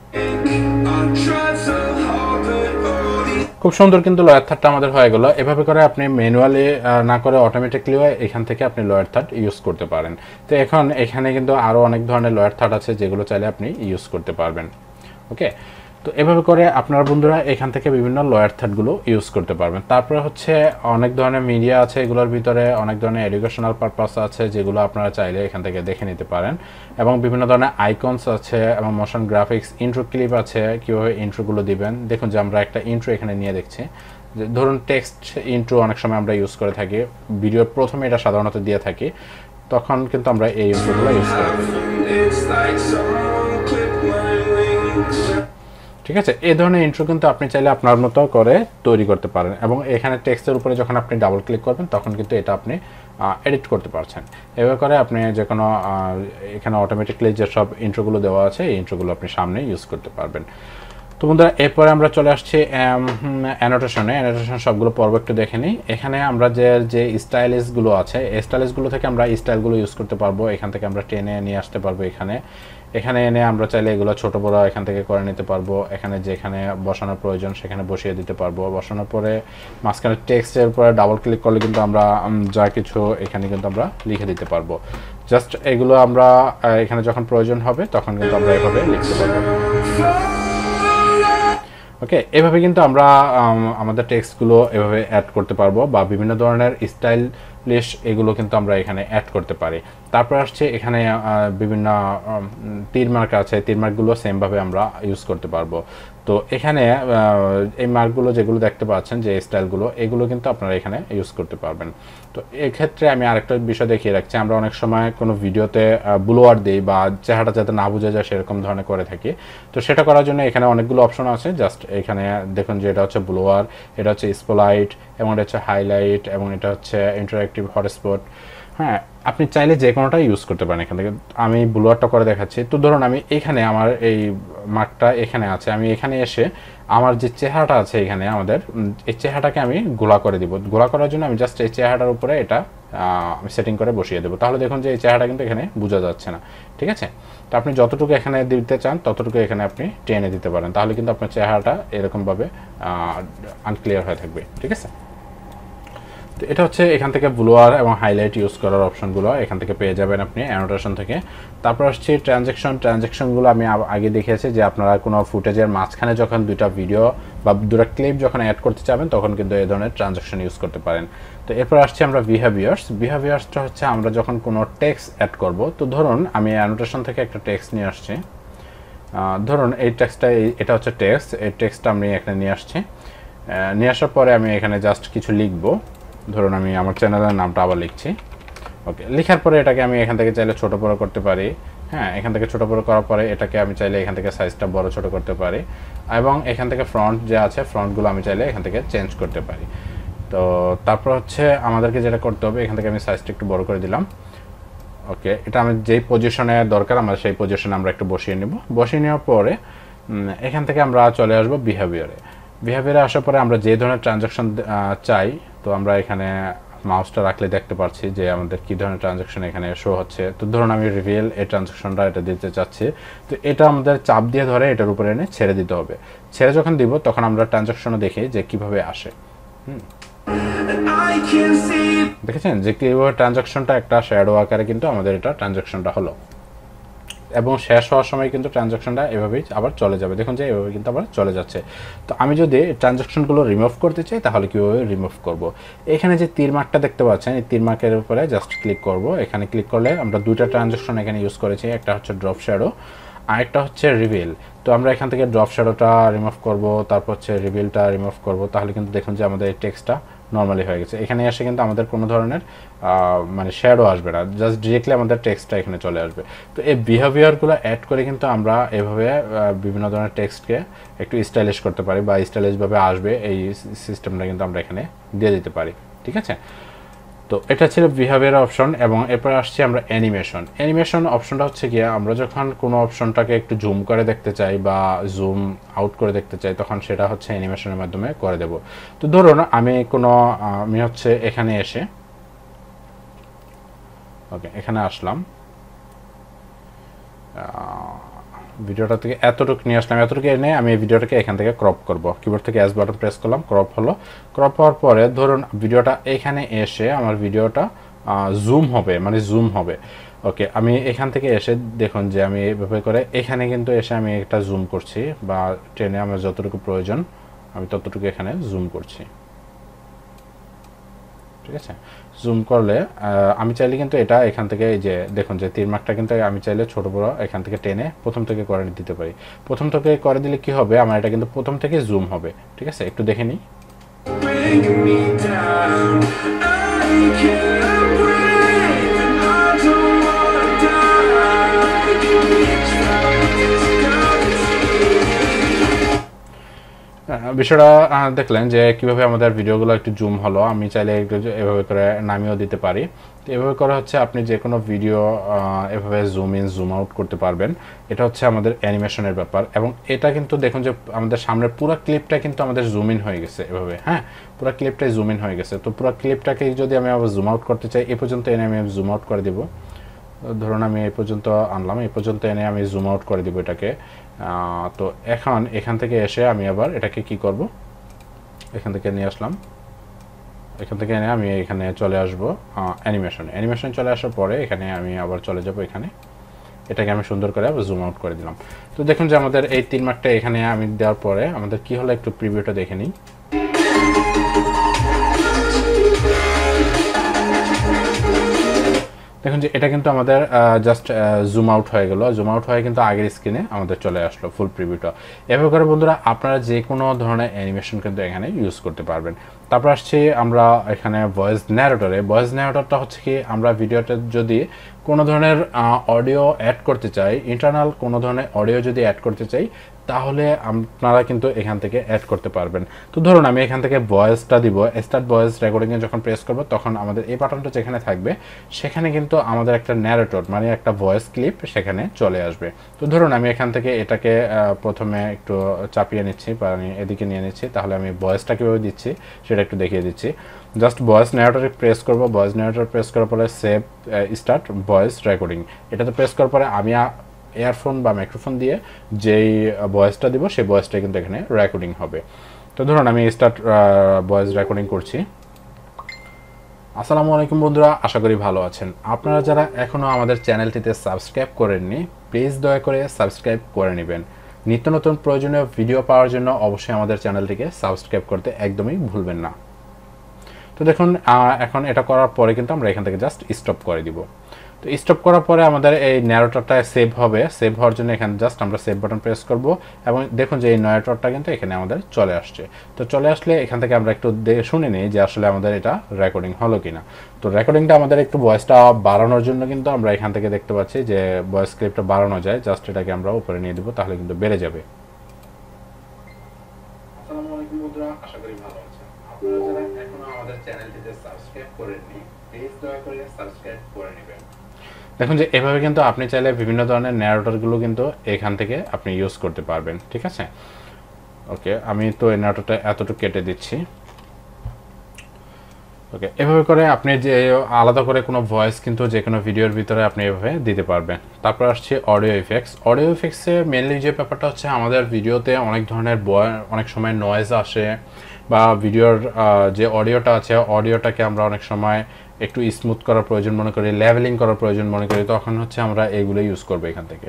খুব সুন্দর কিন্তু লোয়ার থার্ডটা আমাদের হয়ে গেল। এভাবে করে আপনি ম্যানুয়ালি না করে অটোমেটিকলি এখান থেকে আপনি লোয়ার থার্ড ইউজ করতে পারেন। তো এখন এখানে কিন্তু আরও অনেক ধরনের লোয়ার থার্ড আছে যেগুলো চাইলে আপনি ইউজ করতে পারবেন। ওকে, তো এভাবে করে আপনারা বন্ধুরা এখান থেকে বিভিন্ন লোয়ার থার্ডগুলো ইউজ করতে পারবেন। তারপরে হচ্ছে অনেক ধরনের মিডিয়া আছে, এগুলোর ভিতরে অনেক ধরনের এডুকেশনাল পারপাস আছে যেগুলো আপনারা চাইলে এখান থেকে দেখে নিতে পারেন, এবং বিভিন্ন ধরনের আইকনস আছে এবং মোশন গ্রাফিক্স, ইন্ট্রো ক্লিপ আছে, কীভাবে ইন্ট্রোগুলো দিবেন। দেখুন যে আমরা একটা ইন্ট্রো এখানে নিয়ে দেখছি, যে ধরুন টেক্সট ইন্ট্রো অনেক সময় আমরা ইউজ করে থাকি, ভিডিওর প্রথমে এটা সাধারণত দিয়ে থাকি, তখন কিন্তু আমরা এই ইন্ট্রোগুলো ইউজ করে থাকি। ঠিক আছে, এই ধরনের ইন্ট্রো কিন্তু আপনি চাইলে আপনার মতো করে তৈরি করতে পারেন, এবং এখানে টেক্সটের উপরে যখন আপনি ডাবল ক্লিক করবেন তখন কিন্তু এটা আপনি এডিট করতে পারছেন। এভাবে করে আপনি যে কোনো এখানে অটোমেটিকলি যেসব ইন্ট্রোগুলো দেওয়া আছে এই ইন্ট্রোগুলো আপনি সামনে ইউজ করতে পারবেন। তো বন্ধুরা এরপরে আমরা চলে আসছি অ্যানোটেশন সবগুলো পর্ব একটু দেখে নিই। এখানে আমরা যে স্টাইলিশগুলো আছে এই স্টাইলিশগুলো থেকে আমরা স্টাইলগুলো ইউজ করতে পারবো, এখান থেকে আমরা টেনে নিয়ে আসতে পারবো। এখানে এনে আমরা চাইলে এগুলো ছোট বড় এখান থেকে করে নিতে পারবো। এখানে যেখানে বসানোর প্রয়োজন সেখানে বসিয়ে দিতে পারবো। বসানোর পরে মাঝখানে টেক্সটের উপরে ডাবল ক্লিক করলে কিন্তু আমরা যা কিছু এখানে কিন্তু আমরা লিখে দিতে পারবো। জাস্ট এগুলো আমরা এখানে যখন প্রয়োজন হবে তখন কিন্তু আমরা এভাবে লিখতে পারবো। ওকে, এভাবে কিন্তু আমরা আমাদের টেক্সটগুলো এভাবে অ্যাড করতে পারবো, বা বিভিন্ন ধরনের স্টাইলিশ এগুলো কিন্তু আমরা এখানে অ্যাড করতে পারি। তারপর আসছে এখানে বিভিন্ন তীর মার্ক আছে, তীর মার্কগুলো সেমভাবে আমরা ইউজ করতে পারবো। তো এখানে এই মার্কগুলো যেগুলো দেখতে পাচ্ছেন যে স্টাইলগুলো এগুলো কিন্তু আপনারা এখানে ইউজ করতে পারবেন। তো এক্ষেত্রে আমি আরেকটা বিষয় দেখিয়ে রাখছি, আমরা অনেক সময় কোনো ভিডিওতে ব্লোয়ার দিই বা চেহারাটা যাতে না বোঝা যায় সেরকম ধরনের করে থাকি। তো সেটা করার জন্য এখানে অনেকগুলো অপশন আছে। জাস্ট এখানে দেখুন যে এটা হচ্ছে ব্লোয়ার, এটা হচ্ছে স্পটলাইট, এবং এটা হচ্ছে হাইলাইট, এবং এটা হচ্ছে ইন্টারঅ্যাক্টিভ হটস্পট। হ্যাঁ, আপনি চাইলে যে কোনোটা ইউজ করতে পারেন এখান থেকে। আমি ব্লোয়ারটা করে দেখাচ্ছি। তো ধরুন আমি এখানে আমার এই মার্কটা এখানে আছে, আমি এখানে এসে আমার যে চেহারাটা আছে এখানে আমাদের এই চেহারাটাকে আমি গোলা করে দিব। গোলা করার জন্য আমি জাস্ট এই চেহারাটার উপরে এটা আমি সেটিং করে বসিয়ে দেবো। তাহলে দেখুন যে এই চেহারাটা কিন্তু এখানে বোঝা যাচ্ছে না, ঠিক আছে। তো আপনি যতটুকু এখানে দিতে চান ততটুকু এখানে আপনি টেনে দিতে পারেন, তাহলে কিন্তু আপনার চেহারাটা এরকমভাবে আনক্লিয়ার হয়ে থাকবে, ঠিক আছে। তো এটা হচ্ছে এখান থেকে ব্লোয়ার এবং হাইলাইট ইউজ করার অপশনগুলো এখান থেকে পেয়ে যাবেন আপনি অ্যানোটেশন থেকে। তারপর আসছে ট্রানজ্যাকশনগুলো আমি আগে দেখিয়েছি যে আপনারা কোনো ফুটেজের মাঝখানে যখন দুইটা ভিডিও বা দুটো ক্লিপ যখন অ্যাড করতে চাবেন তখন কিন্তু এই ধরনের ট্রানজ্যাকশন ইউজ করতে পারেন। তো এরপর আসছে আমরা বিহেভিয়ার্সটা হচ্ছে আমরা যখন কোনো টেক্সট অ্যাড করব। তো ধরুন আমি অ্যানোটেশন থেকে একটা টেক্সট নিয়ে আসছি, ধরুন এই টেক্সটটা এটা হচ্ছে টেক্সট, এই টেক্সটটা আমি এখানে নিয়ে আসছি। নিয়ে আসার পরে আমি এখানে জাস্ট কিছু লিখবো। ধরুন আমি আমার চ্যানেলের নামটা আবার লিখছি। ওকে, লেখার পরে এটাকে আমি এখান থেকে চাইলে ছোটো বড়ো করতে পারি। হ্যাঁ, এখান থেকে ছোটো বড়ো করার পরে এটাকে আমি চাইলে এখান থেকে সাইজটা বড় ছোটো করতে পারি, এবং এখান থেকে ফ্রন্ট যে আছে ফ্রন্টগুলো আমি চাইলে এখান থেকে চেঞ্জ করতে পারি। তো তারপর হচ্ছে আমাদেরকে যেটা করতে হবে, এখান থেকে আমি সাইজটা একটু বড় করে দিলাম। ওকে, এটা আমি যেই পজিশনে দরকার আমার সেই পজিশনে আমরা একটু বসিয়ে নেব। বসিয়ে নেওয়ার পরে এখান থেকে আমরা চলে আসবো বিহেভিয়ারে আসার পরে আমরা যে ধরনের ট্রানজ্যাকশন চাই, তো আমরা এখানে মাউসটা রাখলে দেখতে পাচ্ছি যে আমাদের কী ধরনের ট্রানজ্যাকশন এখানে শো হচ্ছে। তো ধরুন আমি রিভিল এই ট্রানজ্যাকশনটা এটা দিতে চাচ্ছি। তো এটা আমাদের চাপ দিয়ে ধরে এটার উপরে এনে ছেড়ে দিতে হবে। ছেড়ে যখন দিব তখন আমরা ট্রানজ্যাকশনও দেখি যে কীভাবে আসে। দেখেছেন যে কীভাবে ট্রানজ্যাকশনটা একটা শ্যাডো আকারে কিন্তু আমাদের এটা ট্রানজ্যাকশনটা হলো, এবং শেষ হওয়ার সময় কিন্তু ট্রানজ্যাকশনটা এভাবেই আবার চলে যাবে। দেখুন যে এভাবে কিন্তু আবার চলে যাচ্ছে। তো আমি যদি ট্রানজ্যাকশনগুলো রিমুভ করতে চাই তাহলে কীভাবে রিমুভ করব, এখানে যে তীর মার্কটা দেখতে পাচ্ছেন এই তীর মার্কের উপরে জাস্ট ক্লিক করব। এখানে ক্লিক করলে আমরা দুইটা ট্রানজ্যাকশন এখানে ইউজ করেছি, একটা হচ্ছে ড্রপ শ্যাডো, আরেকটা হচ্ছে রিভিল। তো আমরা এখান থেকে ড্রপ শ্যাডোটা রিমুভ করব, তারপর হচ্ছে রিভিলটা রিমুভ করব। তাহলে কিন্তু দেখুন যে আমাদের এই টেক্সটটা নর্মালি হয়ে গেছে। এখানে এসে কিন্তু আমাদের কোনো ধরনের মানে শ্যাডো আসবে না, জাস্ট ডিরেক্টলি আমাদের টেক্সটটা এখানে চলে আসবে। তো এই বিহেভিয়ারগুলো অ্যাড করে কিন্তু আমরা এভাবে বিভিন্ন ধরনের টেক্সটকে একটু স্টাইলিশ করতে পারি, বা স্টাইলিশভাবে আসবে এই সিস্টেমটা কিন্তু আমরা এখানে দিয়ে দিতে পারি, ঠিক আছে। তো এটা ছিল বিহেভিয়ার অপশন। এবং এরপর আসছি আমরা অ্যানিমেশন অপশনটা হচ্ছে গিয়ে আমরা যখন কোনো অপশনটাকে একটু জুম করে দেখতে চাই বা জুম আউট করে দেখতে চাই তখন সেটা হচ্ছে অ্যানিমেশনের মাধ্যমে করে দেব। তো ধরুন আমি হচ্ছে এখানে এসে ওকে এখানে আসলাম, ভিডিওটা থেকে এতটুকু নিয়ে আসলাম, এতটুকু এনে আমি এই ভিডিওটাকে এখান থেকে ক্রপ করব। কিবোর্ড থেকে এস বাটন প্রেস করলাম, ক্রপ হলো। ক্রপ হওয়ার পরে ধরুন ভিডিওটা এখানে এসে আমার ভিডিওটা জুম হবে। ওকে, আমি এখান থেকে এসে দেখুন যে আমি এইভাবে করে এখানে কিন্তু এসে আমি একটা জুম করছি, বা টেনে আমার যতটুকু প্রয়োজন আমি ততটুকু এখানে জুম করছি, ঠিক আছে। জুম করলে আমি চাইলে কিন্তু এটা এখান থেকে এই যে দেখুন যে তীর মার্কটা কিন্তু আমি চাইলে ছোট বড় এখান থেকে টেনে প্রথম থেকে করে দিতে পারি। প্রথম থেকে করে দিলে কি হবে, আমার এটা কিন্তু প্রথম থেকে জুম হবে, ঠিক আছে। একটু দেখে নিই। বিষয়টা দেখলেন যে কিভাবে আমাদের ভিডিওগুলো একটু জুম হলো। আমি চাইলে একটু এভাবে করে নামিয়েও দিতে পারি। তো এভাবে করে হচ্ছে আপনি যে কোনো ভিডিও এভাবে জুম ইন জুম আউট করতে পারবেন। এটা হচ্ছে আমাদের অ্যানিমেশনের ব্যাপার। এবং এটা কিন্তু দেখুন যে আমাদের সামনের পুরো ক্লিপটা কিন্তু আমাদের জুম ইন হয়ে গেছে এভাবে। হ্যাঁ, পুরো ক্লিপটাই জুম ইন হয়ে গেছে। তো পুরো ক্লিপটাকে যদি আমি আবার জুম আউট করতে চাই, এ পর্যন্ত এনে আমি জুম আউট করে দেবো। ধরুন আমি এই পর্যন্ত আনলাম, এই পর্যন্ত এনে আমি জুম আউট করে দিব এটাকে। তো এখন এখান থেকে এসে আমি আবার এটাকে কি করব, এখান থেকে নিয়ে আসলাম, এখান থেকে এনে আমি এখানে চলে আসব অ্যানিমেশন চলে আসার পরে এখানে আমি আবার চলে যাব এখানে, এটাকে আমি সুন্দর করে আবার জুম আউট করে দিলাম। তো দেখুন যে আমাদের এই 3 মার্কটা এখানে আমি দেওয়ার পরে আমাদের কি হলো একটু প্রিভিউটা দেখে নিই। দেখুন যে এটা কিন্তু আমাদের জাস্ট জুম আউট হয়ে গেল, জুম আউট হয়ে কিন্তু আগের স্ক্রিনে আমাদের চলে আসলো ফুল প্রিভিউটা। এভাবে করে বন্ধুরা আপনারা যে কোনো ধরনের অ্যানিমেশন কিন্তু এখানে ইউজ করতে পারবেন। তারপর আসছি আমরা এখানে ভয়েস ন্যারেটরে। ভয়েস ন্যারেটরটা হচ্ছে কি, আমরা ভিডিওতে যদি কোনো ধরনের অডিও অ্যাড করতে চাই, ইন্টারনাল কোনো ধরনের অডিও যদি অ্যাড করতে চাই, তাহলে আপনারা কিন্তু এখান থেকে অ্যাড করতে পারবেন। তো ধরুন আমি এখান থেকে ভয়েসটা দিব, স্টার্ট ভয়েস রেকর্ডিংয়ে যখন প্রেস করব তখন আমাদের এই বাটনটা যেখানে থাকবে সেখানে কিন্তু আমাদের একটা ন্যারেটর মানে একটা ভয়েস ক্লিপ সেখানে চলে আসবে। তো ধরুন আমি এখান থেকে এটাকে প্রথমে একটু চাপিয়ে নিচ্ছি বা আমি এদিকে নিয়ে নিচ্ছি, তাহলে আমি ভয়েসটা কীভাবে দিচ্ছি সেটা একটু দেখিয়ে দিচ্ছি। জাস্ট ভয়েস ন্যারেটরে প্রেস করব, ভয়েস ন্যারেটর প্রেস করার পরে সেভ স্টার্ট ভয়েস রেকর্ডিং, এটাতে প্রেস করার পরে আমি ইয়ারফোন বা মাইক্রোফোন দিয়ে যেই ভয়েসটা দিব সেই ভয়েসটা কিন্তু এখানে রেকর্ডিং হবে। তো ধরুন আমি স্টার্ট ভয়েস রেকর্ডিং করছি। আসসালামু আলাইকুম বন্ধুরা, আশা করি ভালো আছেন। আপনারা যারা এখনও আমাদের চ্যানেলটিতে সাবস্ক্রাইব করেননি, প্লিজ দয়া করে সাবস্ক্রাইব করে নেবেন। নিত্য নতুন প্রয়োজনীয় ভিডিও পাওয়ার জন্য অবশ্যই আমাদের চ্যানেলটিকে সাবস্ক্রাইব করতে একদমই ভুলবেন না। তো দেখুন এখন এটা করার পরে কিন্তু আমরা এখান থেকে জাস্ট স্টপ করে দিব। তো স্টপ করার পরে আমাদের এই ন্যারেটরটা সেভ হবে। সেভ হওয়ার জন্য এখানে জাস্ট আমরা সেভ বাটন প্রেস করব এবং দেখুন যে এই ন্যারেটরটা কিন্তু এখানে আমাদের চলে আসছে। তো চলে আসলে এখান থেকে আমরা একটু শুনে নিই যে আসলে আমাদের এটা রেকর্ডিং হলো কিনা। তো রেকর্ডিংটা আমাদের একটু ভয়েসটা বাড়ানোর জন্য কিন্তু আমরা এখান থেকে দেখতে পাচ্ছি যে ভয়েস ক্লিপটা বাড়ানো যায়। জাস্ট এটাকে আমরা উপরে নিয়ে দিব, তাহলে কিন্তু বেড়ে যাবে। আসসালামু আলাইকুম বন্ধুরা, আশা করি ভালো আছেন। আপনারা যারা এখনো আমাদের চ্যানেলটিতে সাবস্ক্রাইব করেননি, প্লিজ দয়া করে সাবস্ক্রাইব করে নেবেন। দেখুন যে এভাবে কিন্তু আপনি চাইলে বিভিন্ন ধরনের ন্যারেটরগুলো কিন্তু এখান থেকে আপনি ইউজ করতে পারবেন, ঠিক আছে। ওকে, আমি তো এই ন্যারেটরটা এতটুকু কেটে দিচ্ছি। ওকে, এভাবে করে আপনি যে আলাদা করে কোনো ভয়েস কিন্তু যে কোনো ভিডিওর ভিতরে আপনি এভাবে দিতে পারবেন। তারপর আসছে অডিও ইফেক্টস। অডিও ইফেক্টসে মেনলি যে ব্যাপারটা হচ্ছে, আমাদের ভিডিওতে অনেক ধরনের অনেক সময় নয়েজ আসে বা ভিডিওর যে অডিওটা আছে অডিওটাকে আমরা অনেক সময় একটু স্মুথ করার প্রয়োজন মনে করি, লেভেলিং করার প্রয়োজন মনে করি, তখন হচ্ছে আমরা এইগুলো ইউজ করবো। এখান থেকে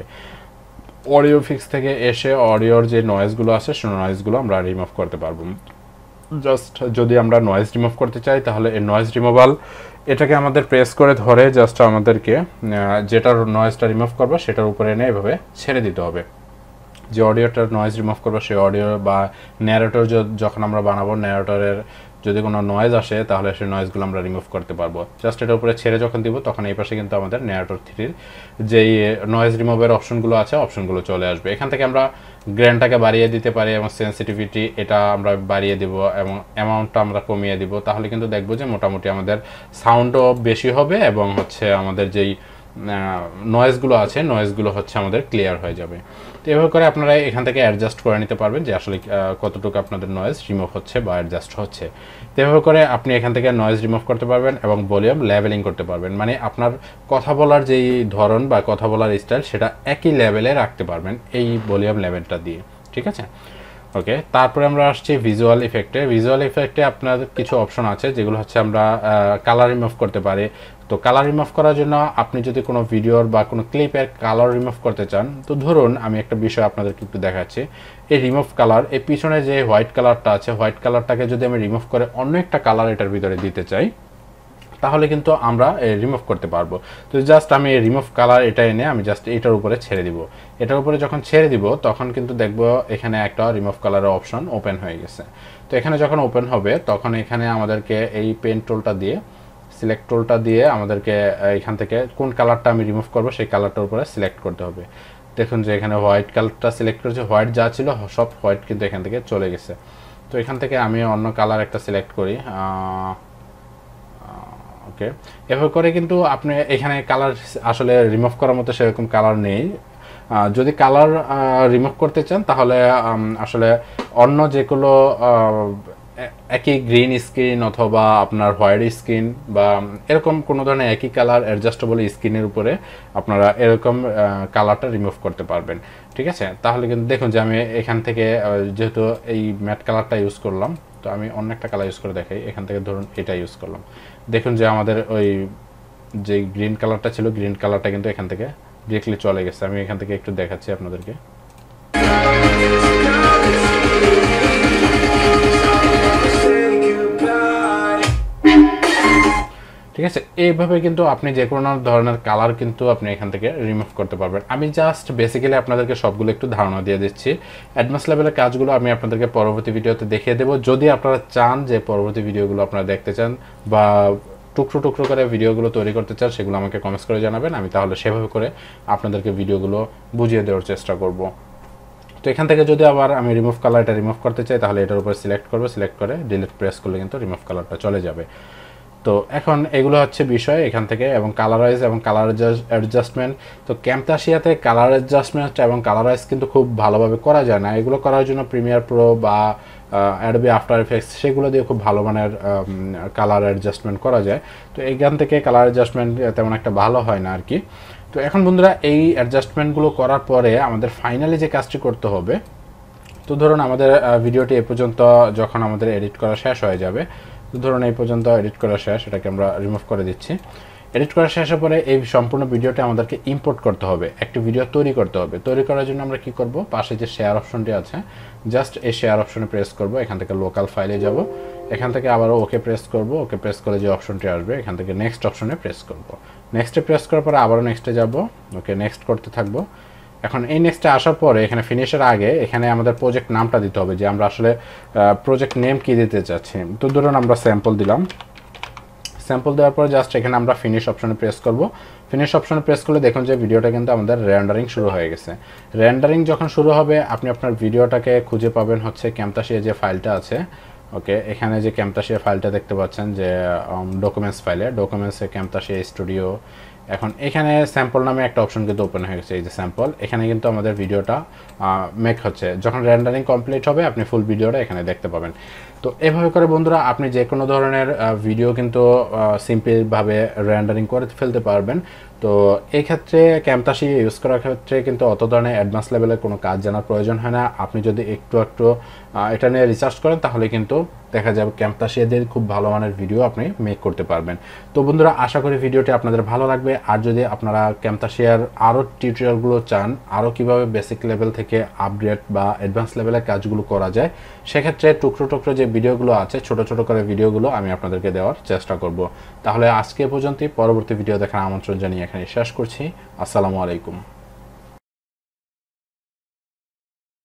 অডিও ফিক্স থেকে এসে অডিওর যে নয়েজগুলো আছে সেই নয়েজগুলো আমরা রিমুভ করতে পারবো। জাস্ট যদি আমরা নয়েজ রিমুভ করতে চাই তাহলে এই নয়েজ রিমুভাল এটাকে আমাদের প্রেস করে ধরে জাস্ট আমাদেরকে যেটার নয়েজটা রিমুভ করবো সেটার উপরে এনে এভাবে ছেড়ে দিতে হবে। যে অডিওটার নয়েজ রিমুভ করবো সেই অডিও বা ন্যারেটর যখন আমরা বানাবো, ন্যারেটরের যদি কোনো নয়েজ আসে তাহলে সেই নয়েজগুলো আমরা রিমুভ করতে পারবো। জাস্ট এটার উপরে ছেড়ে যখন দিব তখন এই পাশে কিন্তু আমাদের ন্যারেটর 3-র যেই নয়েজ রিমুভের অপশনগুলো আছে অপশনগুলো চলে আসবে। এখান থেকে আমরা গ্রেনটাকে বাড়িয়ে দিতে পারি এবং সেন্সিটিভিটি এটা আমরা বাড়িয়ে দিব এবং অ্যামাউন্টটা আমরা কমিয়ে দিব। তাহলে কিন্তু দেখবো যে মোটামুটি আমাদের সাউন্ডও বেশি হবে এবং হচ্ছে আমাদের যেই নয়েজগুলো আছে নয়েজগুলো হচ্ছে আমাদের ক্লিয়ার হয়ে যাবে। তো এভাবে করে আপনারা এখান থেকে অ্যাডজাস্ট করে নিতে পারবেন যে আসলে কতটুকু আপনাদের নয়েজ রিমুভ হচ্ছে বা অ্যাডজাস্ট হচ্ছে। তো এভাবে করে আপনি এখান থেকে নয়েজ রিমুভ করতে পারবেন এবং ভলিউম লেভেলিং করতে পারবেন, মানে আপনার কথা বলার যেই ধরন বা কথা বলার স্টাইল সেটা একই লেভেলে রাখতে পারবেন এই ভলিউম লেভেলটা দিয়ে, ঠিক আছে। ওকে, তারপরে আমরা আসছি ভিজুয়াল ইফেক্টে। ভিজুয়াল ইফেক্টে আপনার কিছু অপশন আছে যেগুলো হচ্ছে আমরা কালার রিমুভ করতে পারি। তো কালার রিমুভ করার জন্য আপনি যদি কোনো ভিডিওর বা কোনো ক্লিপের কালার রিমুভ করতে চান, তো ধরুন আমি একটা বিষয় আপনাদেরকে একটু দেখাচ্ছি। এই রিমুভ কালার, এই পিছনে যে হোয়াইট কালারটা আছে হোয়াইট কালারটাকে যদি আমি রিমুভ করে অন্য একটা কালার এটার ভিতরে দিতে চাই তাহলে কিন্তু আমরা রিমুভ করতে পারবো। তো জাস্ট আমি রিমুভ কালার এটা এনে আমি জাস্ট এটার উপরে ছেড়ে দিব। এটার উপরে যখন ছেড়ে দিব তখন কিন্তু দেখবো এখানে একটা রিমুভ কালারের অপশন ওপেন হয়ে গেছে। তো এখানে যখন ওপেন হবে তখন এখানে আমাদেরকে এই পেন টুলটা দিয়ে সিলেক্ট টুলটা দিয়ে আমাদেরকে এখান থেকে কোন কালারটা আমি রিমুভ করবো সেই কালারটার উপরে সিলেক্ট করতে হবে। দেখুন যে এখানে হোয়াইট কালারটা সিলেক্ট করেছে, হোয়াইট যা ছিল সব হোয়াইট কিন্তু এখান থেকে চলে গেছে। তো এখান থেকে আমি অন্য কালার একটা সিলেক্ট করি। ওকে, এভাবে করে কিন্তু আপনি এখানে কালার আসলে রিমুভ করার মতো সেরকম কালার নেই। যদি কালার রিমুভ করতে চান তাহলে আসলে অন্য যেগুলো একই গ্রিন স্ক্রিন অথবা আপনার হোয়াইট স্ক্রিন বা এরকম কোনো ধরনের একই কালার অ্যাডজাস্টেবল স্ক্রিনের উপরে আপনারা এরকম কালারটা রিমুভ করতে পারবেন, ঠিক আছে। তাহলে কিন্তু দেখুন যে আমি এখান থেকে যেহেতু এই ম্যাট কালারটা ইউজ করলাম, তো আমি অন্য একটা কালার ইউজ করে দেখাই। এখান থেকে ধরুন এটা ইউজ করলাম, দেখুন যে আমাদের ওই যে গ্রিন কালারটা ছিল গ্রিন কালারটা কিন্তু এখান থেকে ডিরেক্টলি চলে গেছে। আমি এখান থেকে একটু দেখাচ্ছি আপনাদেরকে। ঠিক আছে, এইভাবে কিন্তু আপনি যে কোনো ধরনের কালার কিন্তু আপনি এখান থেকে রিমুভ করতে পারবেন। আমি জাস্ট বেসিক্যালি আপনাদেরকে সবগুলো একটু ধারণা দিয়ে দিচ্ছি। অ্যাডভান্স লেভেলের কাজগুলো আমি আপনাদেরকে পরবর্তী ভিডিওতে দেখিয়ে দেবো। যদি আপনারা চান যে পরবর্তী ভিডিওগুলো আপনারা দেখতে চান বা টুকরো টুকরো করে ভিডিওগুলো তৈরি করতে চান, সেগুলো আমাকে কমেন্টস করে জানাবেন। আমি তাহলে সেভাবে করে আপনাদেরকে ভিডিওগুলো বুঝিয়ে দেওয়ার চেষ্টা করব। তো এখান থেকে যদি আবার আমি রিমুভ কালারটা রিমুভ করতে চাই, তাহলে এটার উপর সিলেক্ট করব, সিলেক্ট করে ডিলিট প্রেস করলে কিন্তু রিমুভ কালারটা চলে যাবে। তো এখন এগুলো হচ্ছে বিষয় এখান থেকে, এবং কালারাইজ এবং কালার অ্যাডজাস্টমেন্ট। তো ক্যামতাসিয়াতে কালার অ্যাডজাস্টমেন্ট এবং কালারাইজ কিন্তু খুব ভালোভাবে করা যায় না। এগুলো করার জন্য প্রিমিয়ার প্রো বা অ্যাডোবি আফটার এফেক্টস সেগুলো দিয়ে খুব ভালো মানের কালার অ্যাডজাস্টমেন্ট করা যায়। তো এইখান থেকে কালার অ্যাডজাস্টমেন্ট তেমন একটা ভালো হয় না আর কি। তো এখন বন্ধুরা এই অ্যাডজাস্টমেন্টগুলো করার পরে আমাদের ফাইনালি যে কাজটি করতে হবে, তো ধরুন আমাদের ভিডিওটি এ পর্যন্ত যখন আমাদের এডিট করা শেষ হয়ে যাবে, তো ধরুন এই পর্যন্ত এডিট করা শেষ, এটাকে আমরা রিমুভ করে দিচ্ছি। এডিট করা শেষের পরে এই সম্পূর্ণ ভিডিওটা আমাদেরকে ইম্পোর্ট করতে হবে, একটি ভিডিও তৈরি করতে হবে। তৈরি করার জন্য আমরা কি করব, পাশে যে শেয়ার অপশনটি আছে, জাস্ট এই শেয়ার অপশনে প্রেস করব, এখান থেকে লোকাল ফাইলে যাব, এখান থেকে আবারও ওকে প্রেস করব, ওকে প্রেস করে যে অপশনটি আসবে এখান থেকে নেক্সট অপশনে প্রেস করব। নেক্সটে প্রেস করার পরে আবারও নেক্সটে যাব, ওকে নেক্সট করতে থাকবো। এখন এই নেক্সটে আসার পরে এখানে ফিনিশের আগে এখানে আমাদের প্রজেক্ট নামটা দিতে হবে, যে আমরা আসলে প্রজেক্ট নেম কি দিতে চাচ্ছি। তো ধরুন আমরা স্যাম্পল দিলাম। স্যাম্পল দেওয়ার পর জাস্ট এখানে আমরা ফিনিশ অপশনে প্রেস করব। ফিনিশ অপশনে প্রেস করলে দেখুন যে ভিডিওটা কিন্তু আমাদের রেন্ডারিং শুরু হয়ে গেছে। রেন্ডারিং যখন শুরু হবে আপনি আপনার ভিডিওটাকে খুঁজে পাবেন হচ্ছে ক্যামতাসিয়া যে ফাইলটা আছে, ওকে এখানে যে ক্যামতাসিয়া ফাইলটা দেখতে পাচ্ছেন যে ডকুমেন্টস ফাইলে, ডকুমেন্টসে ক্যামতাসিয়া স্টুডিও। এখন এখানে স্যাম্পল নামে একটা অপশন কিন্তু ওপেন হয়ে গেছে, এই যে স্যাম্পল। এখানে কিন্তু আমাদের ভিডিওটা মেক হচ্ছে। যখন রেন্ডারিং কমপ্লিট হবে আপনি ফুল ভিডিওটা এখানে দেখতে পাবেন। তো এভাবে করে বন্ধুরা আপনি যে কোনো ধরনের ভিডিও কিন্তু সিম্পলভাবে রেন্ডারিং করে ফেলতে পারবেন। তো এই ক্ষেত্রে ক্যামতাসিয়া ইউজ করার ক্ষেত্রে কিন্তু অত ধরনের অ্যাডভান্স লেভেলের কোনো কাজ জানার প্রয়োজন হয় না। আপনি যদি একটু এটা নিয়ে রিসার্চ করেন তাহলে কিন্তু দেখা যাবে ক্যামতাসিয়া দিয়ে খুব ভালো মানের ভিডিও আপনি মেক করতে পারবেন। তো বন্ধুরা আশা করি ভিডিওটি আপনাদের ভালো লাগবে। আর যদি আপনারা ক্যামতাসিয়ার আরও টিউটোরিয়ালগুলো চান, আরও কীভাবে বেসিক লেভেল থেকে আপগ্রেড বা অ্যাডভান্স লেভেলের কাজগুলো করা যায়, সেক্ষেত্রে টুকরো টুকরো যে ভিডিওগুলো আছে ছোট ছোট করে ভিডিওগুলো আমি আপনাদেরকে দেওয়ার চেষ্টা করব। তাহলে আজকে পর্যন্তই, পরবর্তী ভিডিও দেখার আমন্ত্রণ জানিয়ে এখানে শেষ করছি। আসসালামু আলাইকুম।